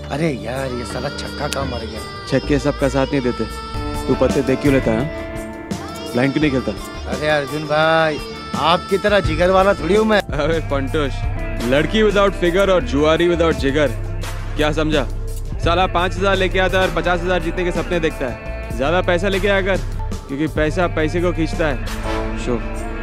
अरे यार ये साला छक्का कहाँ मर गया। छक्के सबका साथ नहीं देते। तू पत्ते देख क्यों लेता है? ब्लाइंड क्यों नहीं खेलता? अरे अर्जुन भाई आपकी तरह जिगर वाला थोड़ी हूँ मैं। अरे पंटोश, लड़की विदाउट फिगर और जुआरी विदाउट जिगर, क्या समझा? साला 5,000 लेके आता है और 50,000 जीतने के सपने देखता है। ज्यादा पैसा लेके आया कर, क्योंकि पैसा पैसे को खींचता है। शो